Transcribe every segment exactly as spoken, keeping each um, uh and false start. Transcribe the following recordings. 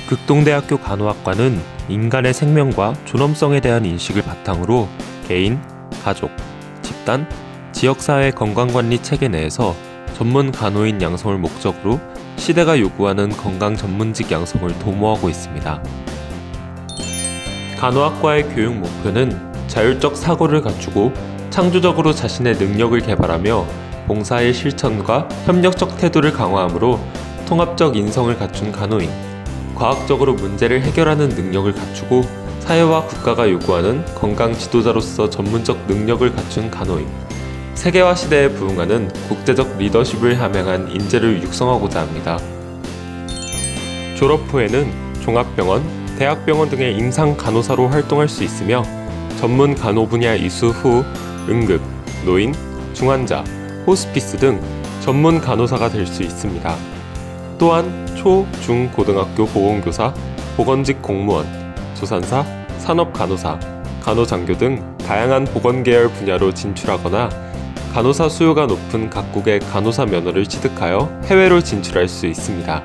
극동대학교 간호학과는 인간의 생명과 존엄성에 대한 인식을 바탕으로 개인, 가족, 집단, 지역사회 건강관리 체계 내에서 전문 간호인 양성을 목적으로 시대가 요구하는 건강 전문직 양성을 도모하고 있습니다. 간호학과의 교육 목표는 자율적 사고를 갖추고 창조적으로 자신의 능력을 개발하며 봉사의 실천과 협력적 태도를 강화하므로 통합적 인성을 갖춘 간호인, 과학적으로 문제를 해결하는 능력을 갖추고 사회와 국가가 요구하는 건강 지도자로서 전문적 능력을 갖춘 간호인, 세계화 시대에 부응하는 국제적 리더십을 함양한 인재를 육성하고자 합니다. 졸업 후에는 종합병원, 대학병원 등의 임상 간호사로 활동할 수 있으며 전문 간호 분야 이수 후 응급, 노인, 중환자, 호스피스 등 전문 간호사가 될 수 있습니다. 또한 초, 중, 고등학교 보건교사, 보건직 공무원, 조산사, 산업간호사, 간호장교 등 다양한 보건계열 분야로 진출하거나 간호사 수요가 높은 각국의 간호사 면허를 취득하여 해외로 진출할 수 있습니다.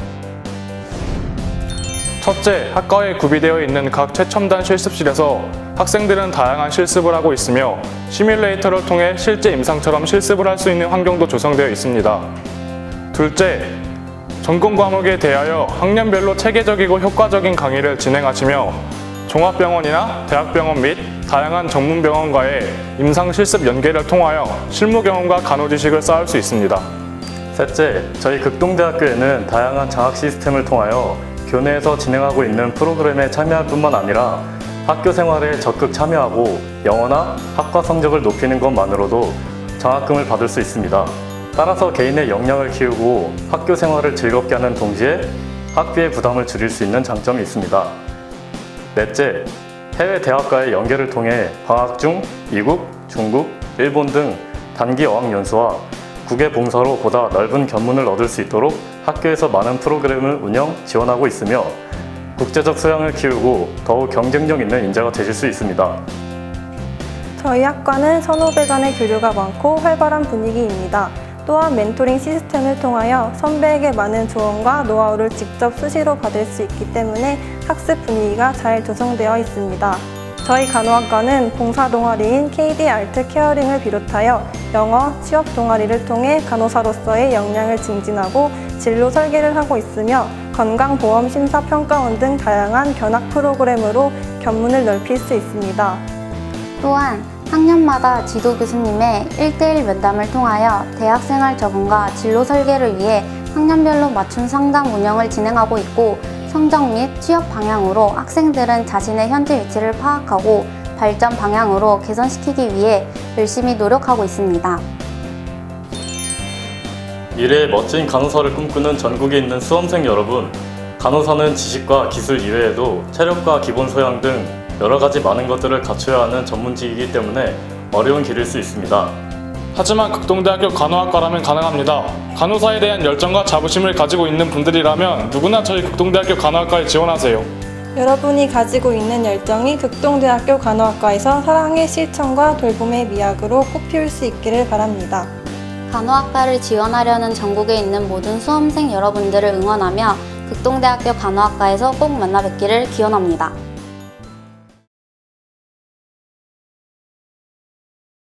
첫째, 학과에 구비되어 있는 각 최첨단 실습실에서 학생들은 다양한 실습을 하고 있으며 시뮬레이터를 통해 실제 임상처럼 실습을 할 수 있는 환경도 조성되어 있습니다. 둘째, 전공 과목에 대하여 학년별로 체계적이고 효과적인 강의를 진행하시며 종합병원이나 대학병원 및 다양한 전문병원과의 임상 실습 연계를 통하여 실무 경험과 간호 지식을 쌓을 수 있습니다. 셋째, 저희 극동대학교에는 다양한 장학 시스템을 통하여 교내에서 진행하고 있는 프로그램에 참여할 뿐만 아니라 학교 생활에 적극 참여하고 영어나 학과 성적을 높이는 것만으로도 장학금을 받을 수 있습니다. 따라서 개인의 역량을 키우고 학교 생활을 즐겁게 하는 동시에 학비의 부담을 줄일 수 있는 장점이 있습니다. 넷째, 해외 대학과의 연계를 통해 방학 중 미국, 중국, 일본 등 단기 어학연수와 국외 봉사로 보다 넓은 견문을 얻을 수 있도록 학교에서 많은 프로그램을 운영, 지원하고 있으며 국제적素養을 키우고 더욱 경쟁력 있는 인재가 되실 수 있습니다. 저희 학과는 선후배 간의 교류가 많고 활발한 분위기입니다. 또한 멘토링 시스템을 통하여 선배에게 많은 조언과 노하우를 직접 수시로 받을 수 있기 때문에 학습 분위기가 잘 조성되어 있습니다. 저희 간호학과는 봉사 동아리인 케이디 알트 케어링을 비롯하여 영어, 취업 동아리를 통해 간호사로서의 역량을 증진하고 진로 설계를 하고 있으며 건강보험심사평가원 등 다양한 견학 프로그램으로 견문을 넓힐 수 있습니다. 또한 학년마다 지도 교수님의 일 대일 면담을 통하여 대학생활 적응과 진로 설계를 위해 학년별로 맞춤 상담 운영을 진행하고 있고 성적 및 취업 방향으로 학생들은 자신의 현재 위치를 파악하고 발전 방향으로 개선시키기 위해 열심히 노력하고 있습니다. 미래의 멋진 간호사를 꿈꾸는 전국에 있는 수험생 여러분, 간호사는 지식과 기술 이외에도 체력과 기본 소양 등 여러 가지 많은 것들을 갖춰야 하는 전문직이기 때문에 어려운 길일 수 있습니다. 하지만 극동대학교 간호학과라면 가능합니다. 간호사에 대한 열정과 자부심을 가지고 있는 분들이라면 누구나 저희 극동대학교 간호학과에 지원하세요. 여러분이 가지고 있는 열정이 극동대학교 간호학과에서 사랑의 실천과 돌봄의 미학으로 꽃피울 수 있기를 바랍니다. 간호학과를 지원하려는 전국에 있는 모든 수험생 여러분들을 응원하며 극동대학교 간호학과에서 꼭 만나 뵙기를 기원합니다.